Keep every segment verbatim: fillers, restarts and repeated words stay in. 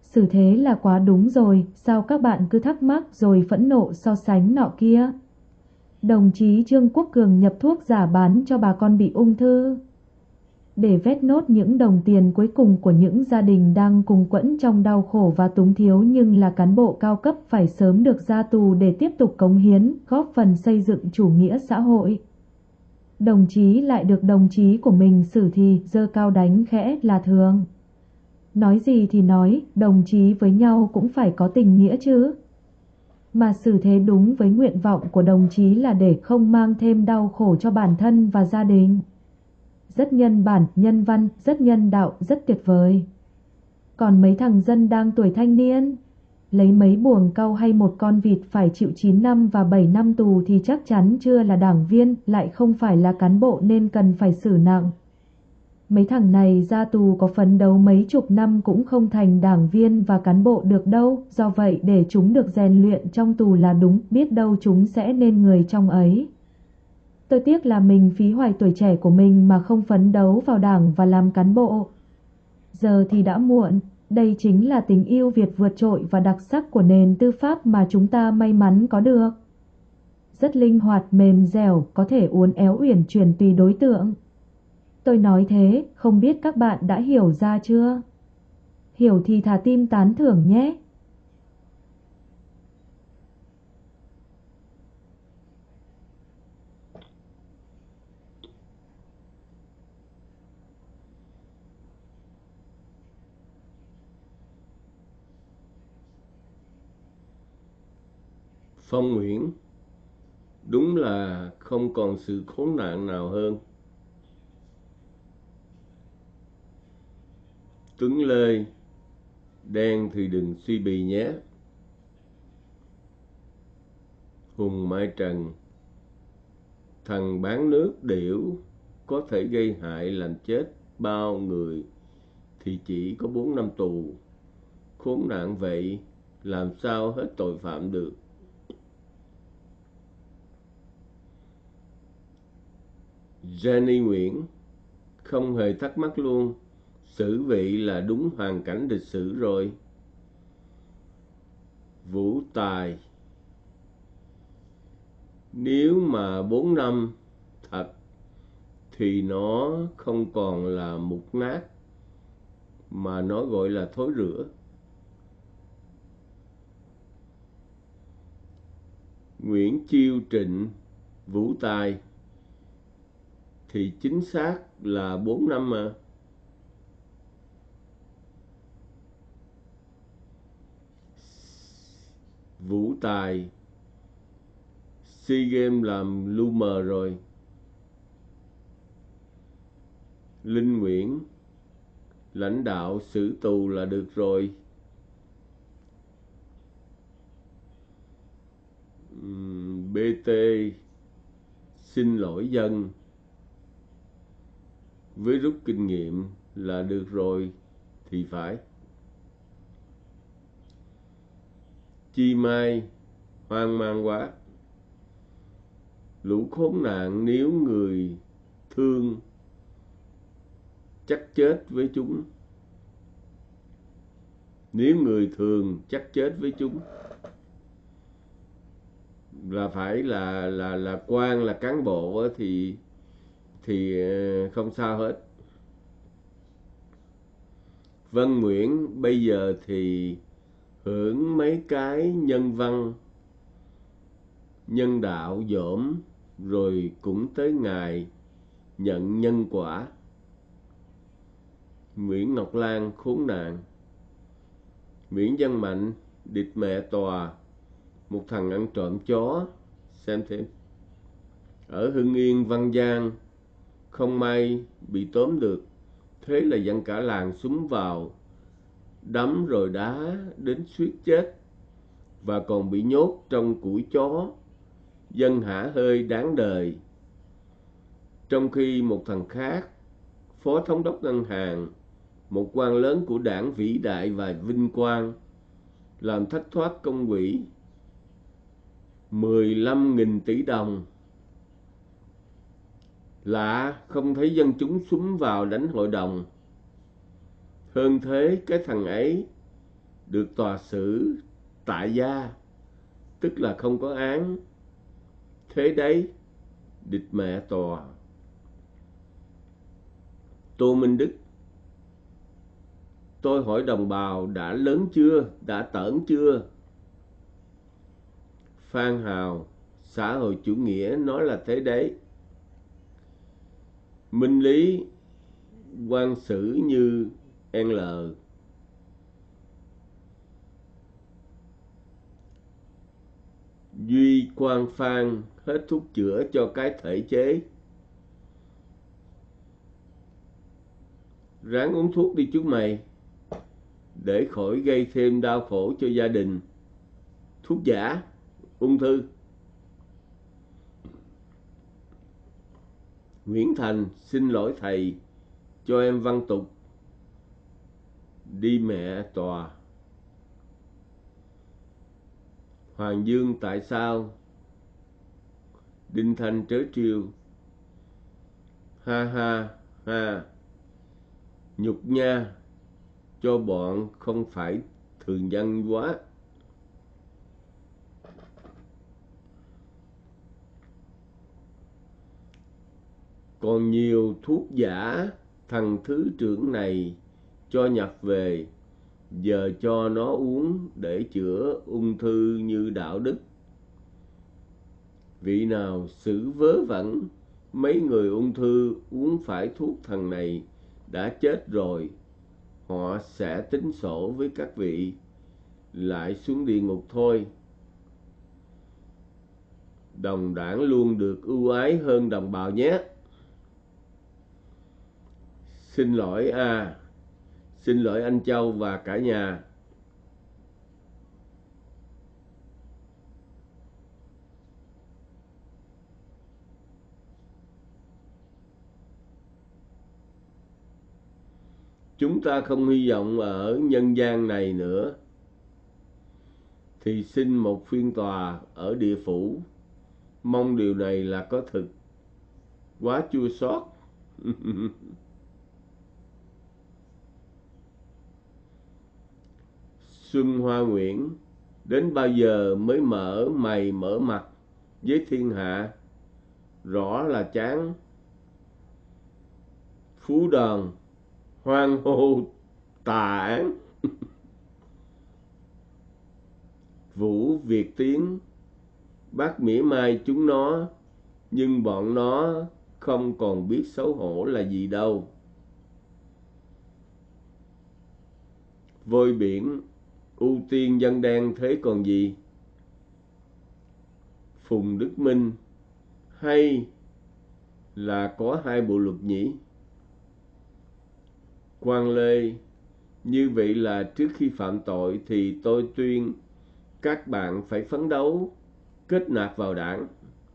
Xử thế là quá đúng rồi, sao các bạn cứ thắc mắc rồi phẫn nộ so sánh nọ kia? Đồng chí Trương Quốc Cường nhập thuốc giả bán cho bà con bị ung thư, để vét nốt những đồng tiền cuối cùng của những gia đình đang cùng quẫn trong đau khổ và túng thiếu nhưng là cán bộ cao cấp phải sớm được ra tù để tiếp tục cống hiến, góp phần xây dựng chủ nghĩa xã hội. Đồng chí lại được đồng chí của mình xử thì giơ cao đánh khẽ là thường. Nói gì thì nói, đồng chí với nhau cũng phải có tình nghĩa chứ. Mà xử thế đúng với nguyện vọng của đồng chí là để không mang thêm đau khổ cho bản thân và gia đình. Rất nhân bản, nhân văn, rất nhân đạo, rất tuyệt vời. Còn mấy thằng dân đang tuổi thanh niên, lấy mấy buồng cau hay một con vịt phải chịu chín năm và bảy năm tù thì chắc chắn chưa là đảng viên, lại không phải là cán bộ nên cần phải xử nặng. Mấy thằng này ra tù có phấn đấu mấy chục năm cũng không thành đảng viên và cán bộ được đâu, do vậy để chúng được rèn luyện trong tù là đúng, biết đâu chúng sẽ nên người trong ấy. Tôi tiếc là mình phí hoài tuổi trẻ của mình mà không phấn đấu vào đảng và làm cán bộ. Giờ thì đã muộn, đây chính là tình yêu Việt vượt trội và đặc sắc của nền tư pháp mà chúng ta may mắn có được. Rất linh hoạt, mềm dẻo, có thể uốn éo uyển chuyển tùy đối tượng. Tôi nói thế, không biết các bạn đã hiểu ra chưa? Hiểu thì thả tim tán thưởng nhé. Phong Nguyễn, đúng là không còn sự khốn nạn nào hơn. Tuấn Lê, đen thì đừng suy bì nhé. Hùng Mai Trần, thằng bán nước điểu có thể gây hại làm chết bao người thì chỉ có bốn năm tù. Khốn nạn vậy, làm sao hết tội phạm được. Jenny Nguyễn, không hề thắc mắc luôn, xử vị là đúng hoàn cảnh lịch sử rồi. Vũ Tài, nếu mà bốn năm thật thì nó không còn là mục nát mà nó gọi là thối rữa. Nguyễn Chiêu Trịnh, Vũ Tài thì chính xác là bốn năm mà. Vũ Tài SEA Games làm lu mờ rồi. Linh Nguyễn, lãnh đạo xử tù là được rồi. bê tê xin lỗi dân với rút kinh nghiệm là được rồi thì phải. Chi Mai, hoang mang quá. Lũ khốn nạn, nếu người thương chắc chết với chúng. Nếu người thường chắc chết với chúng là phải là là là quan, là cán bộ thì thì không sao hết. Vân Nguyễn, bây giờ thì hưởng mấy cái nhân văn nhân đạo dỗm rồi cũng tới ngày nhận nhân quả. Nguyễn Ngọc Lan, khốn nạn. Nguyễn Văn Mạnh, địt mẹ tòa, một thằng ăn trộm chó. Xem thêm. Ở Hưng Yên, Văn Giang, không may bị tóm được, thế là dân cả làng xúm vào đấm rồi đá đến suýt chết và còn bị nhốt trong củi chó. Dân hả hơi đáng đời. Trong khi một thằng khác, phó thống đốc ngân hàng, một quan lớn của đảng vĩ đại và vinh quang, làm thất thoát công quỹ mười lăm nghìn tỷ đồng. Lạ không thấy dân chúng xúm vào đánh hội đồng. Hơn thế, cái thằng ấy được tòa xử tại gia, tức là không có án. Thế đấy, địch mẹ tòa. Tô Minh Đức: tôi hỏi đồng bào đã lớn chưa, đã tởn chưa? Phan Hào: xã hội chủ nghĩa nói là thế đấy. Minh Lý: quan xử như L. Duy Quang Phan: hết thuốc chữa cho cái thể chế. Ráng uống thuốc đi chúng mày, để khỏi gây thêm đau khổ cho gia đình. Thuốc giả, ung thư. Nguyễn Thành: xin lỗi thầy, cho em văn tục. Đi mẹ tòa. Hoàng Dương: tại sao? Đinh Thanh trớ trêu: ha ha ha, nhục nha, cho bọn không phải thường dân quá. Còn nhiều thuốc giả thằng thứ trưởng này cho nhập về, giờ cho nó uống để chữa ung thư như đạo đức. Vị nào xử vớ vẩn mấy người ung thư uống phải thuốc thằng này đã chết rồi, họ sẽ tính sổ với các vị, lại xuống địa ngục thôi. Đồng đảng luôn được ưu ái hơn đồng bào nhé. Xin lỗi a, à, xin lỗi anh Châu và cả nhà. Chúng ta không hy vọng ở nhân gian này nữa, thì xin một phiên tòa ở địa phủ. Mong điều này là có thực. Quá chua xót. Xuân Hoa Nguyễn: đến bao giờ mới mở mày mở mặt với thiên hạ? Rõ là chán. Phú Đòn: hoan hô tà án. Vũ Việt Tiến: bác mỉa mai chúng nó, nhưng bọn nó không còn biết xấu hổ là gì đâu. Vôi Biển: ưu tiên dân đen thế còn gì. Phùng Đức Minh: hay là có hai bộ luật nhỉ? Quang Lê: như vậy là trước khi phạm tội thì tôi tuyên các bạn phải phấn đấu kết nạp vào đảng.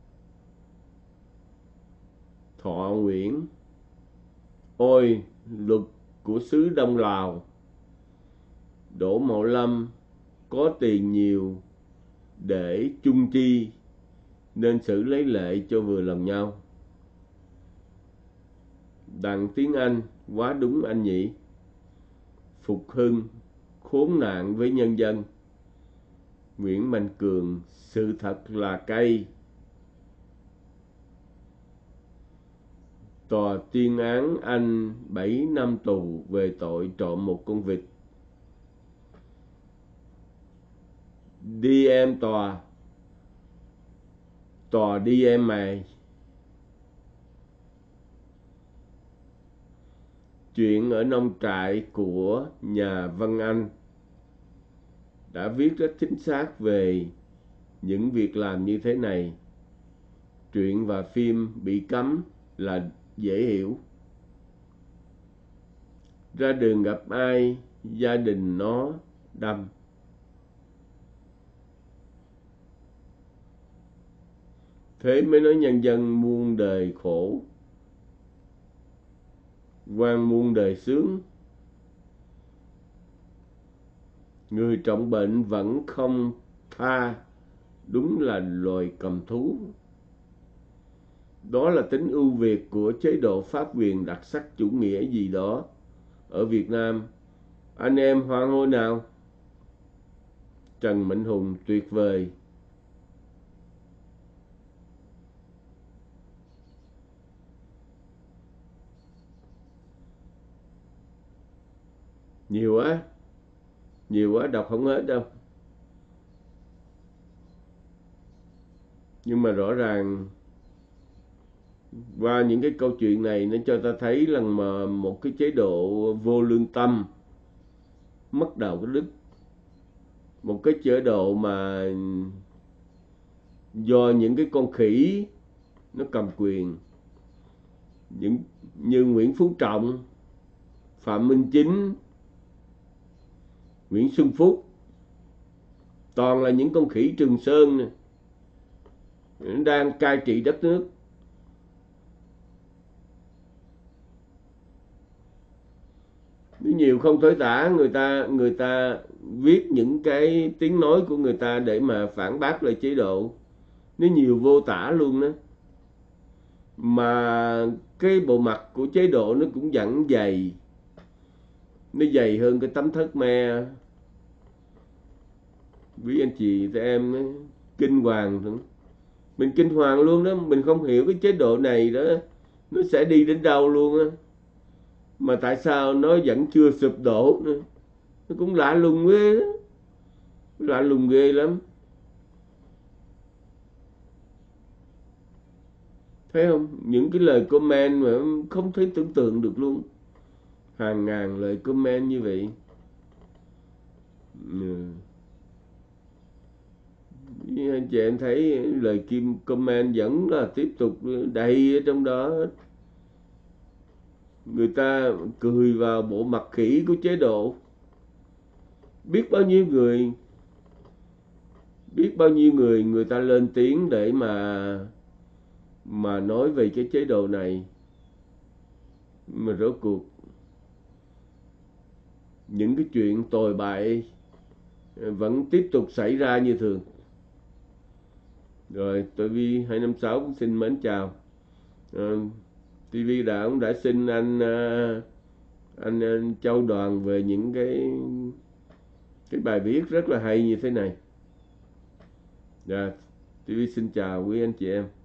Thọ Nguyễn: ôi luật của xứ Đông Lào. Đỗ Mậu Lâm: có tiền nhiều để chung chi, nên xử lấy lệ cho vừa lòng nhau. Đặng Tiến Anh: quá đúng anh nhỉ. Phục Hưng: khốn nạn với nhân dân. Nguyễn Mạnh Cường: sự thật là cay. Tòa tuyên án anh bảy năm tù về tội trộm một con vịt. Đi em tòa. Tòa đi em mày. Chuyện ở nông trại của nhà Văn Anh đã viết rất chính xác về những việc làm như thế này. Truyện và phim bị cấm là dễ hiểu. Ra đường gặp ai, gia đình nó đâm. Thế mới nói nhân dân muôn đời khổ, quan muôn đời sướng. Người trọng bệnh vẫn không tha, đúng là loài cầm thú. Đó là tính ưu việt của chế độ pháp quyền đặc sắc chủ nghĩa gì đó ở Việt Nam. Anh em hoan hô nào. Trần Mạnh Hùng tuyệt vời. Nhiều quá, nhiều quá đọc không hết đâu. Nhưng mà rõ ràng qua những cái câu chuyện này nó cho ta thấy là mà một cái chế độ vô lương tâm, mất đạo đức, một cái chế độ mà do những cái con khỉ nó cầm quyền, những như Nguyễn Phú Trọng, Phạm Minh Chính, Nguyễn Xuân Phúc, toàn là những con khỉ Trường Sơn này, đang cai trị đất nước. Nhiều không thối tả, người ta người ta viết những cái tiếng nói của người ta để mà phản bác lại chế độ, nó nhiều vô tả luôn đó. Mà cái bộ mặt của chế độ nó cũng vẫn dày, nó dày hơn cái tấm thớt me. Quý anh chị tụi em ấy, kinh hoàng, mình kinh hoàng luôn đó. Mình không hiểu cái chế độ này đó nó sẽ đi đến đâu luôn á, mà tại sao nó vẫn chưa sụp đổ nữa. Nó cũng lạ lùng ghê đó, lạ lùng ghê lắm. Thấy không? Những cái lời comment mà không thể tưởng tượng được luôn. Hàng ngàn lời comment như vậy. Ừ. Anh chị em thấy lời kim comment vẫn là tiếp tục đầy ở trong đó. Người ta cười vào bộ mặt khỉ của chế độ. Biết bao nhiêu người, biết bao nhiêu người người ta lên tiếng để mà mà nói về cái chế độ này, mà rốt cuộc những cái chuyện tồi bại vẫn tiếp tục xảy ra như thường. Rồi tôi Vi hai năm sáu cũng xin mến chào. à, ti vi đã cũng đã xin anh, anh anh Châu Đoàn về những cái cái bài viết rất là hay như thế này. Dạ, ti vi xin chào quý anh chị em.